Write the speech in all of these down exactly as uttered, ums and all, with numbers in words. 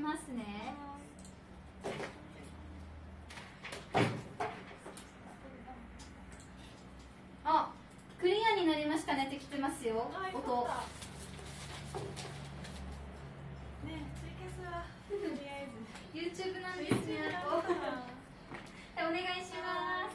ますね。あ、クリアになりましたねって来てますよ。音。ね、 ツイキャスはとりあえず YouTube なんですね。お願いします。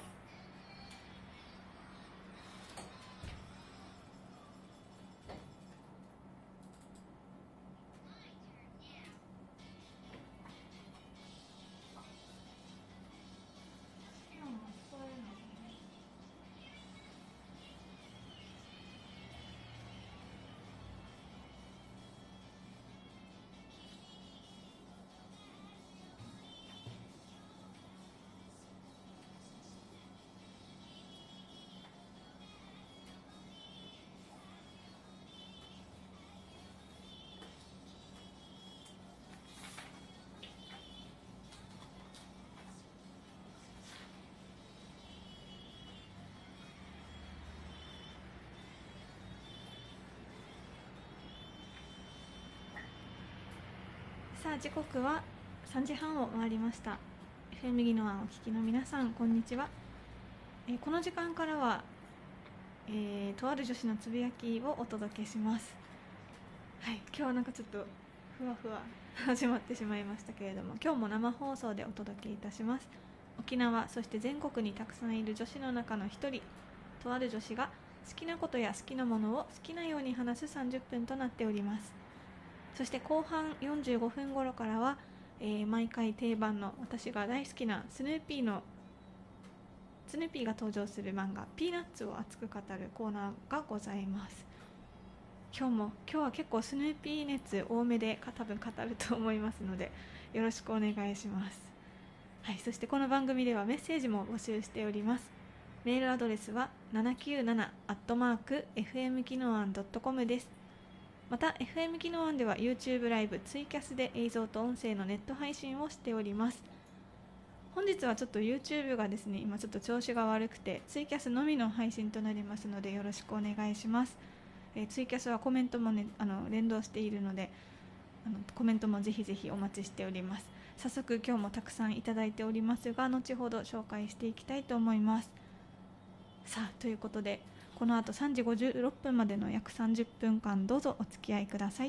さあ時刻はさんじはんを回りました。 エフエム ギノワンお聞きの皆さん、こんにちは。えーこの時間からは、えーとある女子のつぶやきをお届けします。はい、今日はなんかちょっとふわふわ始まってしまいましたけれども、今日も生放送でお届けいたします。沖縄、そして全国にたくさんいる女子の中の一人、とある女子が好きなことや好きなものを好きなように話すさんじゅっぷんとなっております。そして後半よんじゅうごふん頃からは、えー毎回定番の私が大好きなスヌーピーのスヌーピーが登場する漫画ピーナッツを熱く語るコーナーがございます。今日も今日は結構スヌーピー熱多めで多分語ると思いますので、よろしくお願いします。はい、そしてこの番組ではメッセージも募集しております。メールアドレスはななきゅうななアットマークエフエムキノアンドットコムです。また エフエム キノアンでは YouTube ライブ、ツイキャスで映像と音声のネット配信をしております。本日はちょっと YouTube がですね、今ちょっと調子が悪くてツイキャスのみの配信となりますので、よろしくお願いします。えー、ツイキャスはコメントも、ね、あの連動しているので、あのコメントもぜひぜひお待ちしております。早速今日もたくさんいただいておりますが、後ほど紹介していきたいと思います。さあということで、この後さんじごじゅうろっぷんまでの約さんじゅっぷんかん、どうぞお付き合いください。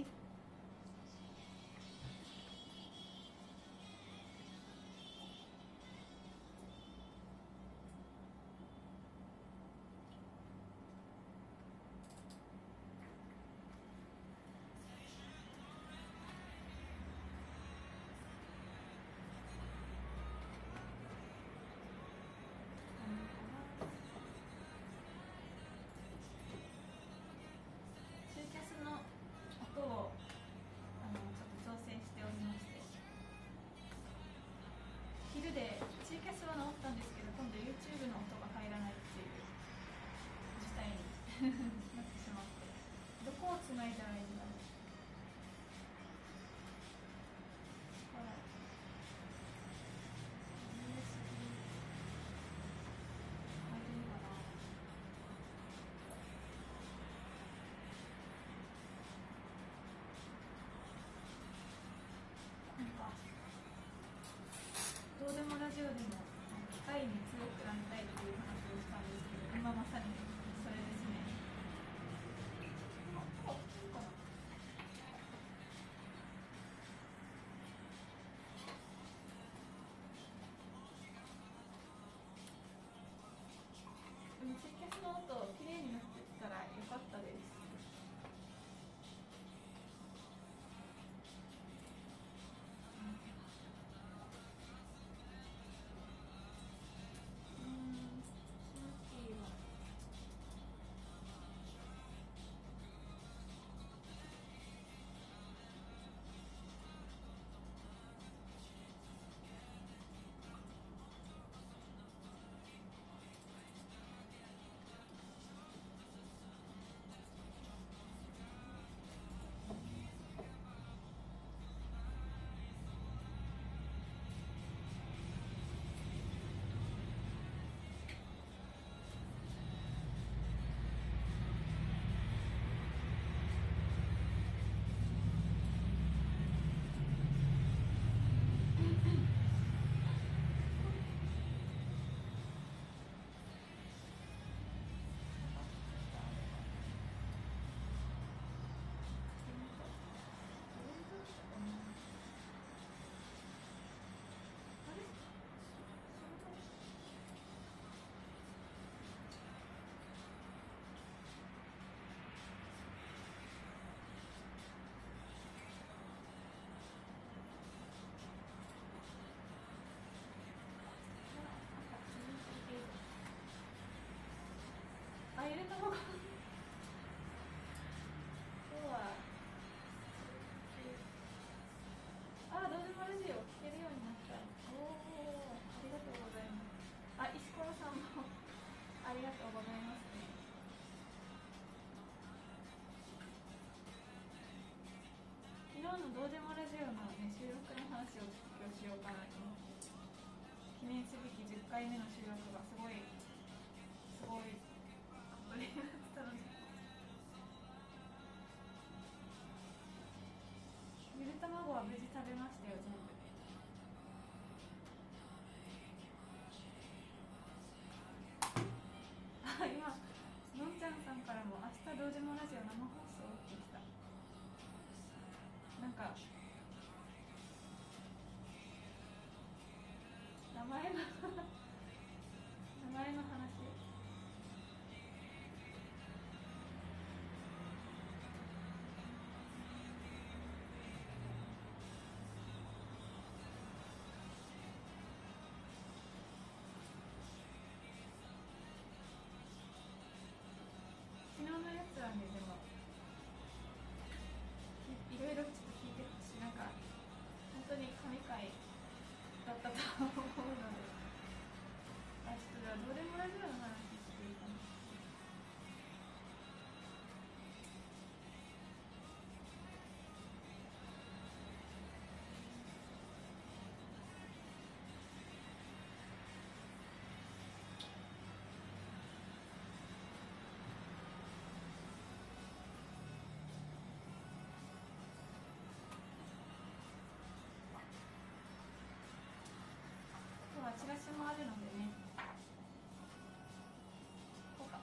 ツイキャスの音をのどうでもラジオの、ね、収録の話を今日しようかなと思って、記念すべきじゅっかいめの収録がすごいすごいことになってたので、ゆで卵は無事食べましたよ、全部。あ、今のんちゃんさんからも明日どうでもラジオ生放送ってきた。なんか名前の名前の話。昨日のやつはね、でもいろいろちょっと聞いてほしい。なんか本当に神回だったと思うので、あ、ちょっとじゃあどうでもラジオの話していいかな。今日はチラシもあるのでね、こうか、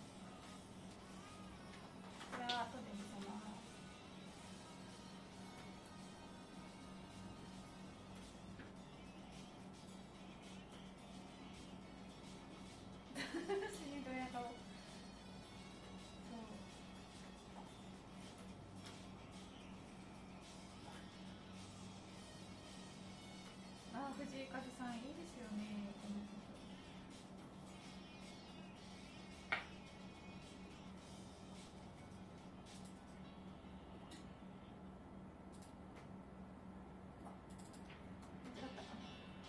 これは後で見せます。死にどや顔。そう、あ、藤井風さんいいですよね、この曲。間違ったかな。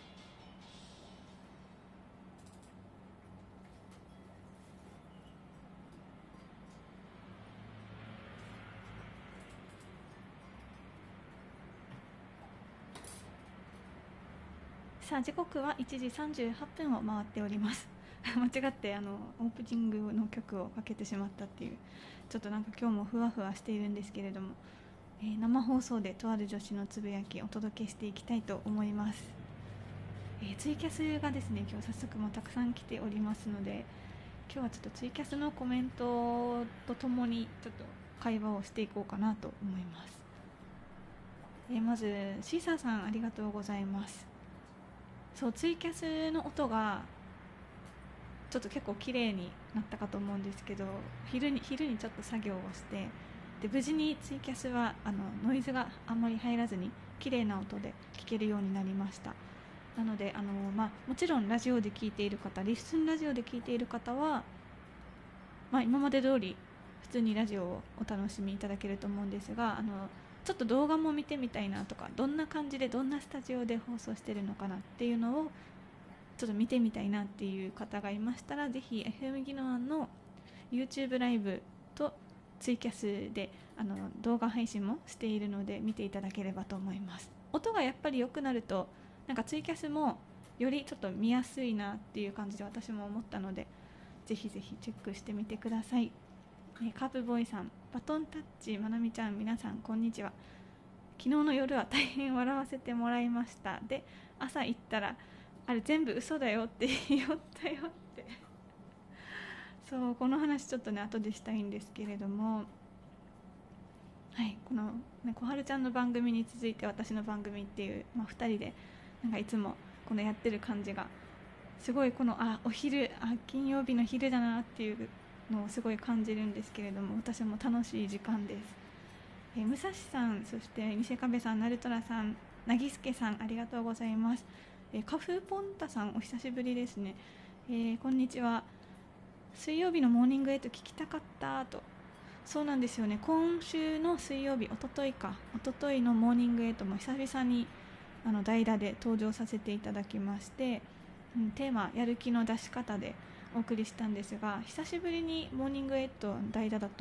さあ時刻はいちじさんじゅうはっぷんを回っております間違ってあのオープニングの曲をかけてしまったっていう、ちょっとなんか今日もふわふわしているんですけれども、えー、生放送でとある女子のつぶやきお届けしていきたいと思います。えー、ツイキャスがですね、今日早速もたくさん来ておりますので、今日はちょっとツイキャスのコメントとともにちょっと会話をしていこうかなと思います。えー、まずシーサーさんありがとうございます。そう、ツイキャスの音がちょっと結構綺麗になったかと思うんですけど、昼に昼にちょっと作業をして、で無事にツイキャスはあのノイズがあんまり入らずに綺麗な音で聞けるようになりました。なのであの、まあ、もちろんラジオで聞いている方、リッスンラジオで聞いている方は、まあ、今まで通り普通にラジオをお楽しみいただけると思うんですが、あのちょっと動画も見てみたいなとか、どんな感じでどんなスタジオで放送してるのかなっていうのをちょっと見てみたいなっていう方がいましたら、ぜひ エフエム ギノワンの YouTube ライブとツイキャスであの動画配信もしているので見ていただければと思います。音がやっぱり良くなるとなんかツイキャスもよりちょっと見やすいなっていう感じで私も思ったので、ぜひぜひチェックしてみてください。カープボーイさん、バトンタッチ、まなみちゃん、皆さんこんにちは。昨日の夜は大変笑わせてもらいました。で、朝行ったらあれ全部嘘だよって言ったよってそう、この話ちょっとね後でしたいんですけれども、はい、この、ね、小春ちゃんの番組に続いて私の番組っていう、まあ、ふたりでなんかいつもこのやってる感じがすごい、このあお昼あ金曜日の昼だなっていうのをすごい感じるんですけれども、私も楽しい時間です。えー、武蔵さん、そして西壁さん、ナルトラさん、なぎすけさん、ありがとうございます。えー、カフーポンタさん、お久しぶりですね。えー、こんにちは。水曜日のモーニングエイト聞きたかったと。そうなんですよね。今週の水曜日、おとといかおとといのモーニングエイトも久々にあの代打で登場させていただきまして、うん、テーマやる気の出し方でお送りしたんですが、久しぶりにモーニングエイト代打だと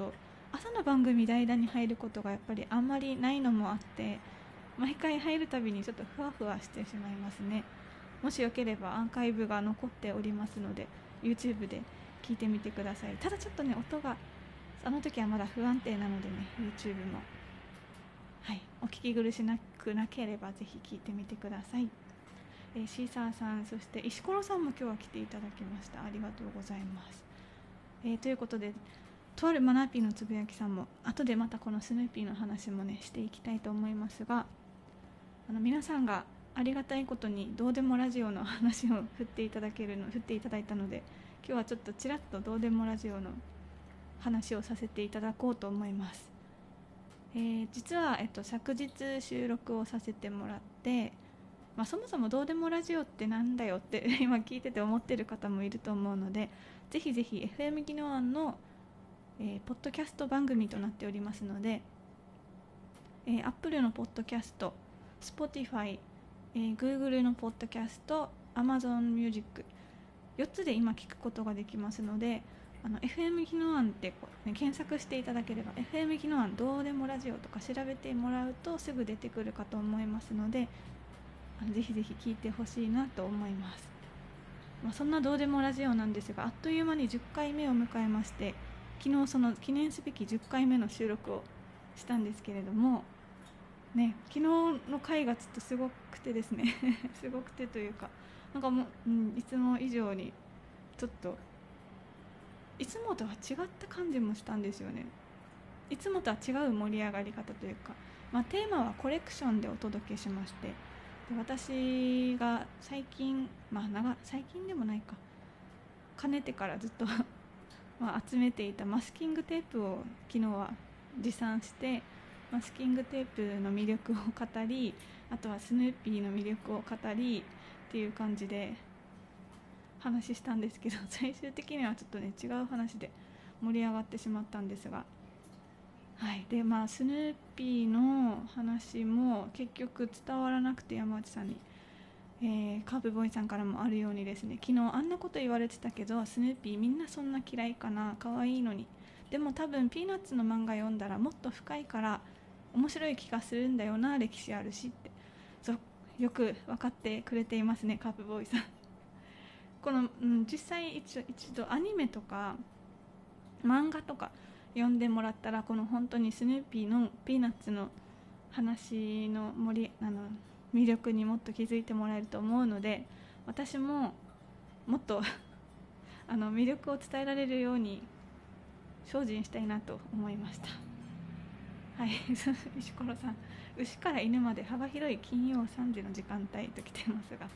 朝の番組代打に入ることがやっぱりあんまりないのもあって、毎回入るたびにちょっとふわふわしてしまいますね。もしよければアーカイブが残っておりますので YouTube で聞いてみてください。ただちょっとね、音があの時はまだ不安定なのでね、 YouTube も、はい、お聞き苦しくなければぜひ聞いてみてください。えー、シーサーさん、そして石ころさんも今日は来ていただきました。ありがとうございます。えー、ということで、とあるマナーピーのつぶやきさんも後でまたこのスヌーピーの話もねしていきたいと思いますが、あの皆さんがありがたいことにどうでもラジオの話を振っていただけるの振っていただいたので、今日はちょっとちらっとどうでもラジオの話をさせていただこうと思います。えー、実は、えっと、昨日収録をさせてもらって、まあ、そもそもどうでもラジオってなんだよって今聞いてて思ってる方もいると思うので、ぜひぜひ エフエム ギノアンの、えー、ポッドキャスト番組となっておりますので、えー、Apple のポッドキャスト、Spotify、えー、Google のポッドキャスト、Amazon Music、よっつで今聞くことができますので、あの エフエム ギノアンってこう、ね、検索していただければ エフエム ギノアンどうでもラジオとか調べてもらうとすぐ出てくるかと思いますので、あのぜひぜひ聞いてほしいなと思います。まあ、そんなどうでもラジオなんですが、あっという間にじゅっかいめを迎えまして、昨日その記念すべきじゅっかいめの収録をしたんですけれどもね、昨日の回がちょっとすごくてですねすごくてというか、なんかもう、うん、いつも以上にちょっといつもとは違った感じもしたんですよね。いつもとは違う盛り上がり方というか、まあ、テーマはコレクションでお届けしまして、で私が最近、まあ長最近でもないか、かねてからずっとまあ集めていたマスキングテープを昨日は持参して、マスキングテープの魅力を語り、あとはスヌーピーの魅力を語りっていう感じで話したんですけど、最終的にはちょっとね違う話で盛り上がってしまったんですが、はい、でまあスヌーピーの話も結局伝わらなくて、山内さんに、えー、カーブボーイさんからもあるようにですね、昨日あんなこと言われてたけどスヌーピーみんなそんな嫌いかな、可愛いのに、でも多分ピーナッツの漫画読んだらもっと深いから面白い気がするんだよな、歴史あるしって、そうよく分かってくれていますね、カープボーイさん。この、うん、実際一度、一度アニメとか漫画とか読んでもらったら、この本当にスヌーピーのピーナッツの話の盛りあの魅力にもっと気づいてもらえると思うので、私ももっとあの魅力を伝えられるように精進したいなと思いました。はい、石ころさん、牛から犬まで幅広い金曜さんじの時間帯と来てますが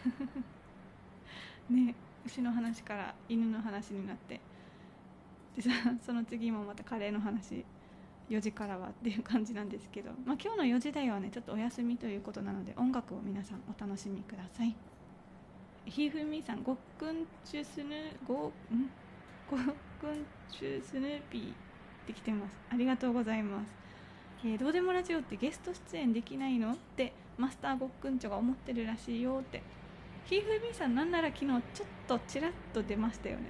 ね、牛の話から犬の話になって、でその次もまたカレーの話、よじからはっていう感じなんですけど、まあ、今日のよじ台はねちょっとお休みということなので、音楽を皆さんお楽しみください。ひふみさん、ごっくんちゅスヌごんごっくんちゅスヌーピーって来てます。ありがとうございます。えー、どうでもラジオってゲスト出演できないのってマスターごっくんちょが思ってるらしいよって。ひふみさん、なんなら昨日ちょっとちらっと出ましたよね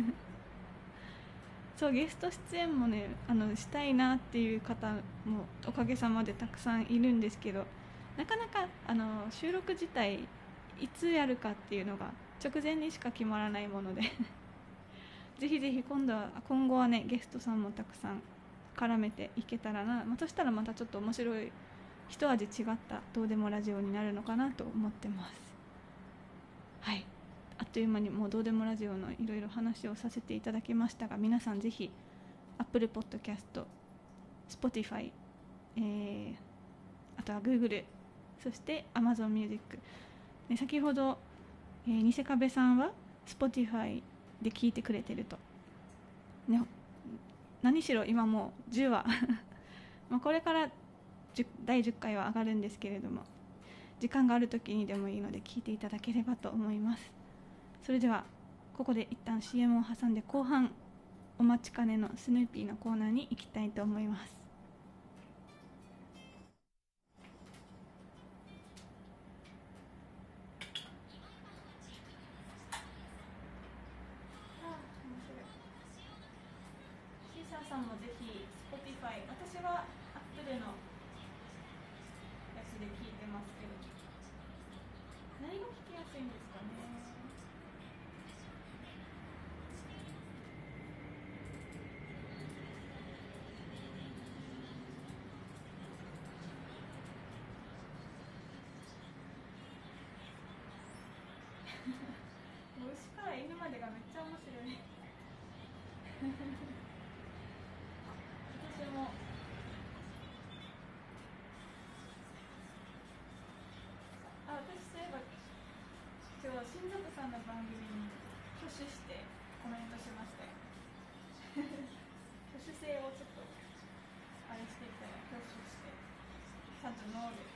そう、ゲスト出演もねあのしたいなっていう方もおかげさまでたくさんいるんですけど、なかなかあの収録自体いつやるかっていうのが直前にしか決まらないものでぜひぜひ今度は今後はねゲストさんもたくさん絡めていけたらな、まあ、そしたらまたちょっと面白い一味違ったどうでもラジオになるのかなと思ってます。はい、あっという間にもうどうでもラジオのいろいろ話をさせていただきましたが、皆さんぜひ Apple Podcast、Spotify、えー、あとは Google、 そして Amazon Music、ね、先ほど、えー、偽壁さんは Spotify で聞いてくれてると、ね、何しろ今もうじゅうわまあこれからだいじゅっかいは上がるんですけれども、時間がある時にでもいいので聞いていただければと思います。それではここで一旦 シーエム を挟んで、後半お待ちかねのスヌーピーのコーナーに行きたいと思います。シーサーさんもぜひ Spotify、私は Apple のやつで聞いてますけど、何が聞きやすいんですかね。もう牛から犬までがめっちゃ面白い私もあ、私そういえば今日新里さんの番組に挙手してコメントしましたよ挙手制をちょっとあれしていったら挙手してちゃんとノーで。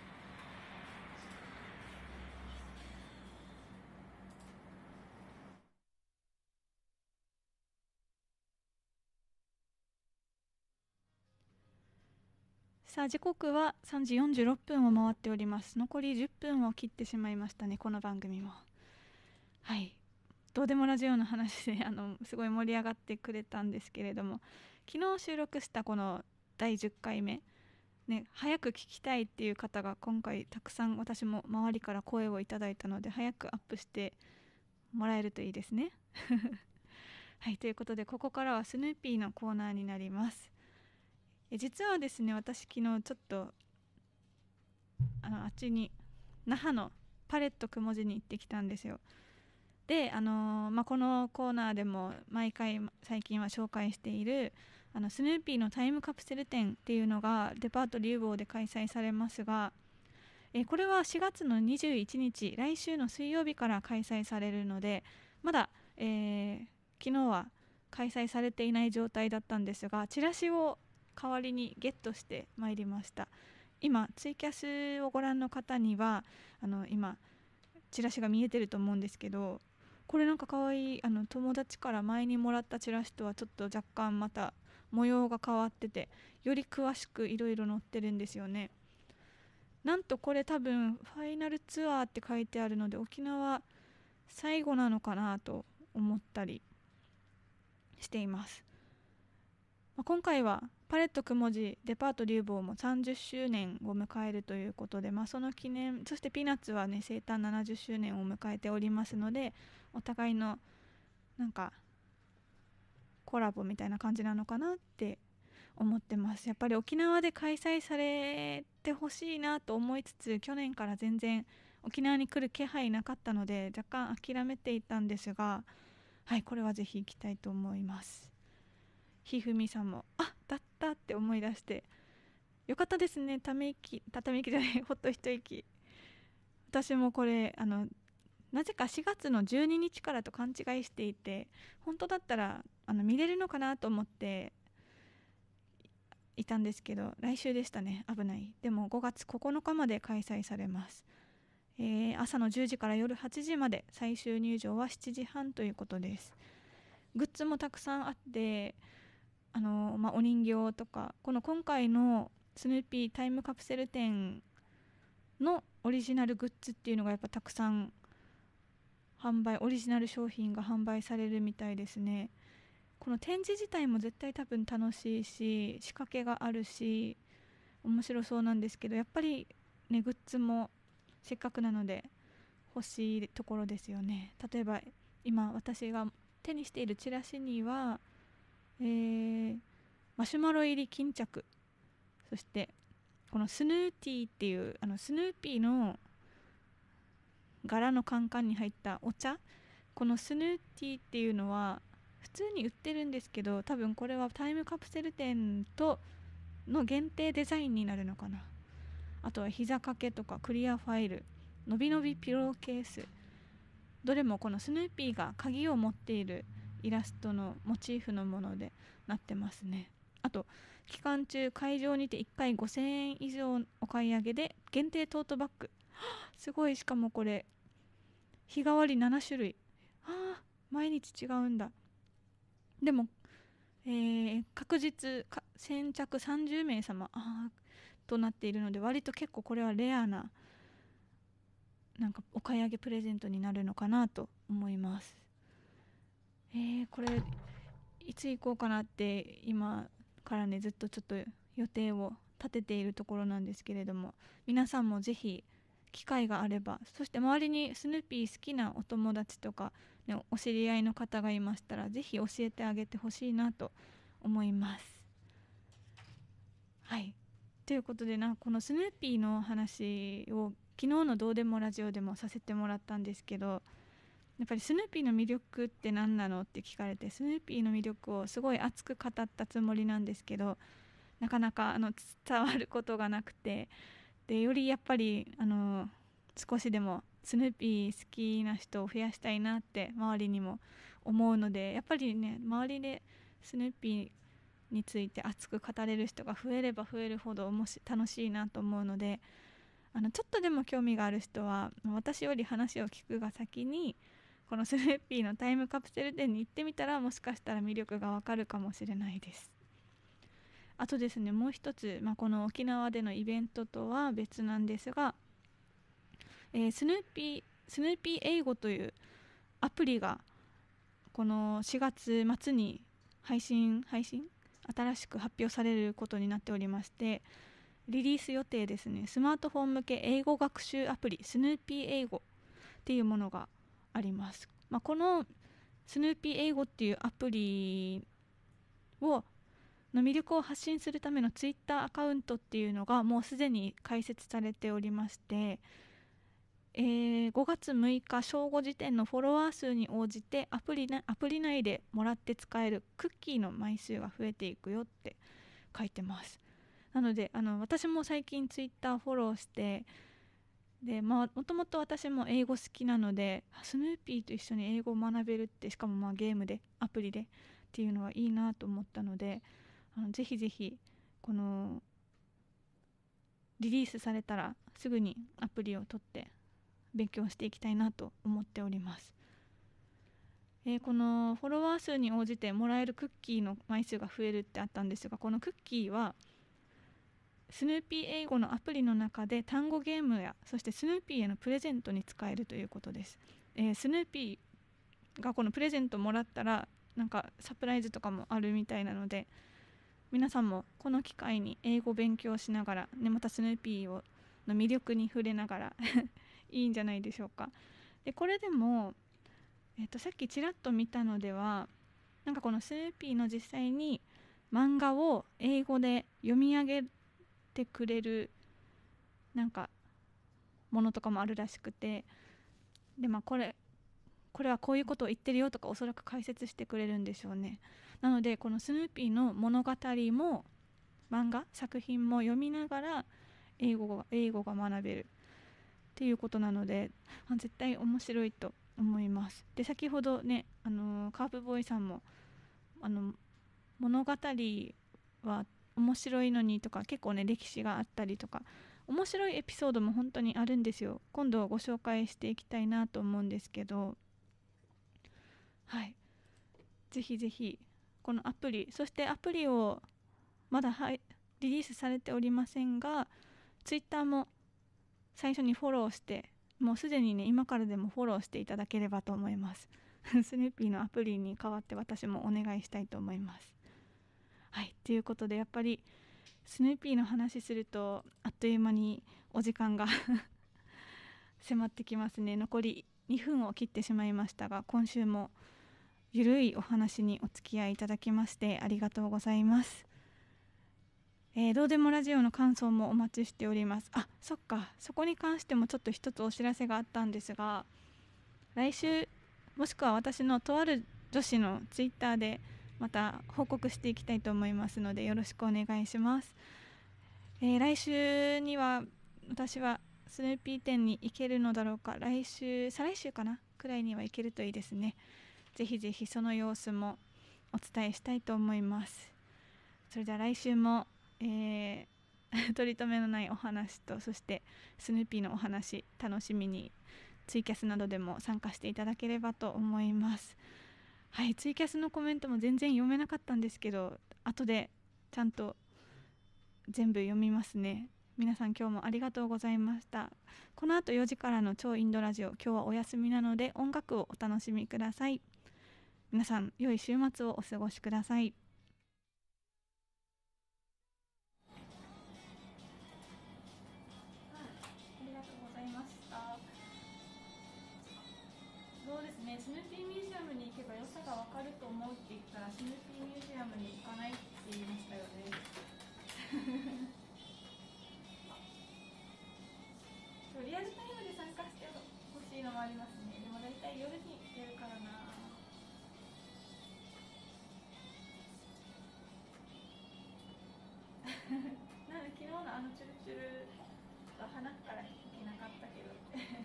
さあ時刻はさんじよんじゅうろっぷんを回っております。残りじゅっぷんを切ってしまいましたね、この番組も。はい、どうでもラジオの話であのすごい盛り上がってくれたんですけれども、昨日収録したこのだいじゅっかいめ、ね、早く聞きたいっていう方が今回たくさん私も周りから声をいただいたので、早くアップしてもらえるといいですねはい、ということでここからはスヌーピーのコーナーになります。え実はですね、私昨日ちょっとあのあっちに那覇のパレットくもじに行ってきたんですよ。で、あのーまあ、このコーナーでも毎回最近は紹介しているあのスヌーピーのタイムカプセル展っていうのがデパートリューボーで開催されますが、えーこれはしがつのにじゅういちにち、来週の水曜日から開催されるので、まだ、えー昨日は開催されていない状態だったんですが、チラシを代わりにゲットしてまいりました。今ツイキャスをご覧の方にはあの今チラシが見えてると思うんですけど、これなんかかわいい、あの友達から前にもらったチラシとはちょっと若干また模様が変わってて、より詳しくいろいろ載ってるんですよね。なんとこれ多分ファイナルツアーって書いてあるので、沖縄最後なのかなと思ったりしています。まあ、今回はパレットくもじデパートリューボーもさんじゅっしゅうねんを迎えるということで、まあ、その記念、そしてピーナッツはね生誕ななじゅっしゅうねんを迎えておりますので、お互いのなんかコラボみたいな感じなのかなって思ってます。やっぱり沖縄で開催されてほしいなと思いつつ、去年から全然沖縄に来る気配なかったので若干諦めていたんですが、はい、これはぜひ行きたいと思います。ひふみさんもあだったって思い出してよかったですね。ため息たため息じゃないほっと一息。私もこれあのなぜかしがつのじゅうににちからと勘違いしていて、本当だったらあの見れるのかなと思っていたんですけど、来週でしたね。危ない。でもごがつここのかまで開催されます。えー朝のじゅうじから夜はちじまで、最終入場はしちじはんということです。グッズもたくさんあって、あのまあ、お人形とか、この今回のスヌーピータイムカプセル展のオリジナルグッズっていうのがやっぱたくさん販売、オリジナル商品が販売されるみたいですね。この展示自体も絶対多分楽しいし、仕掛けがあるし面白そうなんですけど、やっぱりねグッズもせっかくなので欲しいところですよね。例えば今私が手にしているチラシには、えーマシュマロ入り巾着、そしてこのスヌーティーっていうあのスヌーピーの柄のカンカンに入ったお茶、このスヌーティーっていうのは普通に売ってるんですけど、多分これはタイムカプセル展との限定デザインになるのかな。あとは膝掛けとかクリアファイル、のびのびピローケース、どれもこのスヌーピーが鍵を持っているイラストのモチーフのものでなってますね。あと期間中会場にていっかいごせんえん以上お買い上げで限定トートバッグ、すごい。しかもこれ日替わりななしゅるい、あー毎日違うんだ。でも、えー確実か先着さんじゅうめいさまあーとなっているので、割と結構これはレアななんかお買い上げプレゼントになるのかなと思います。えー、これいつ行こうかなって今からねずっとちょっと予定を立てているところなんですけれども、皆さんもぜひ機会があれば、そして周りにスヌーピー好きなお友達とか、ね、お知り合いの方がいましたらぜひ教えてあげてほしいなと思います。はい、ということでなこのスヌーピーの話を昨日のどうでもラジオでもさせてもらったんですけど、やっぱりスヌーピーの魅力って何なのって聞かれて、スヌーピーの魅力をすごい熱く語ったつもりなんですけど、なかなかあの伝わることがなくて、でよりやっぱりあの少しでもスヌーピー好きな人を増やしたいなって周りにも思うので、やっぱりね周りでスヌーピーについて熱く語れる人が増えれば増えるほどもし楽しいなと思うので、あのちょっとでも興味がある人は私より話を聞くが先にこのスヌーピーのタイムカプセル展に行ってみたら、もしかしたら魅力がわかるかもしれないです。あとですね、もう一つ、まあ、この沖縄でのイベントとは別なんですが、えー、スヌーピースヌーピー英語というアプリがこのしがつ末に配信配信新しく発表されることになっておりまして、リリース予定ですね。スマートフォン向け英語学習アプリスヌーピー英語っていうものがあります。まあ、このスヌーピー英語っていうアプリをの魅力を発信するためのツイッターアカウントっていうのがもうすでに開設されておりまして、えー、ごがつむいか正午時点のフォロワー数に応じてアプリなアプリ内でもらって使えるクッキーの枚数が増えていくよって書いてます。なのであの私も最近ツイッターフォローして、でまあもともと私も英語好きなので、スヌーピーと一緒に英語を学べるって、しかもまあゲームでアプリでっていうのはいいなと思ったので、あのぜひぜひこのリリースされたらすぐにアプリを取って勉強していきたいなと思っております。えー、このフォロワー数に応じてもらえるクッキーの枚数が増えるってあったんですが、このクッキーはスヌーピー英語のアプリの中で単語ゲームや、そしてスヌーピーへのプレゼントに使えるということです。えー、スヌーピーがこのプレゼントもらったらなんかサプライズとかもあるみたいなので、皆さんもこの機会に英語を勉強しながら、ね、またスヌーピーをの魅力に触れながらいいんじゃないでしょうか。でこれでも、えー、とさっきちらっと見たのでは、なんかこのスヌーピーの実際に漫画を英語で読み上げてくれるなんかものとかもあるらしくて、でまあこれこれはこういうことを言ってるよとかおそらく解説してくれるんでしょうね。なのでこのスヌーピーの物語も漫画作品も読みながら英語が英語が学べるっていうことなので、絶対面白いと思います。で先ほどね、あのー、カープボーイさんもあの物語は面白いのにとか、結構ね歴史があったりとか面白いエピソードも本当にあるんですよ。今度ご紹介していきたいなと思うんですけど、はい、ぜひぜひこのアプリ、そしてアプリをまだはいリリースされておりませんが、ツイッターも最初にフォローして、もうすでにね今からでもフォローしていただければと思います。スヌーピーのアプリに代わって私もお願いしたいと思います。はい、ということでやっぱりスヌーピーの話するとあっという間にお時間が迫ってきますね。残りにふんを切ってしまいましたが、今週もゆるいお話にお付き合いいただきましてありがとうございます。えー、どうでもラジオの感想もお待ちしております。あ、そっか、そこに関してもちょっと一つお知らせがあったんですが、来週もしくは私のとある女子のツイッターでまた報告していきたいと思いますのでよろしくお願いします。えー、来週には私はスヌーピー店に行けるのだろうか、来週再来週かなくらいには行けるといいですね。ぜひぜひその様子もお伝えしたいと思います。それでは来週も、えー、取り留めのないお話と、そしてスヌーピーのお話楽しみにツイキャスなどでも参加していただければと思います。はい、ツイキャスのコメントも全然読めなかったんですけど、後でちゃんと全部読みますね。皆さん今日もありがとうございました。この後よじからの超インドラジオ、今日はお休みなので音楽をお楽しみください。皆さん良い週末をお過ごしください。 ね、スヌーピーミュージアムに行けば良さが分かると思うって言ったらスヌーピーミュージアムに行かないって言いましたよねリアルタイムで参加してほしいのもありますね。でも大体夜にやるからななんで昨日のあのチュルチュルは鼻からいけなかったけど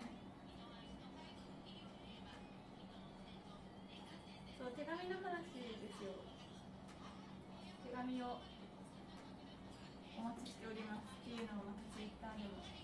そう、手紙の話ですよ。手紙をお待ちしておりますっていうのをまたツイッターでも